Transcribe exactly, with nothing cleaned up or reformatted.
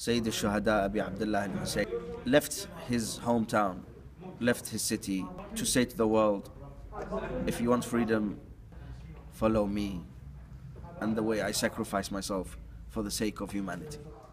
Sayyid al-Shuhada Abi Abdullah al-Hussein left his hometown, left his city to say to the world, if you want freedom, follow me and the way I sacrifice myself for the sake of humanity.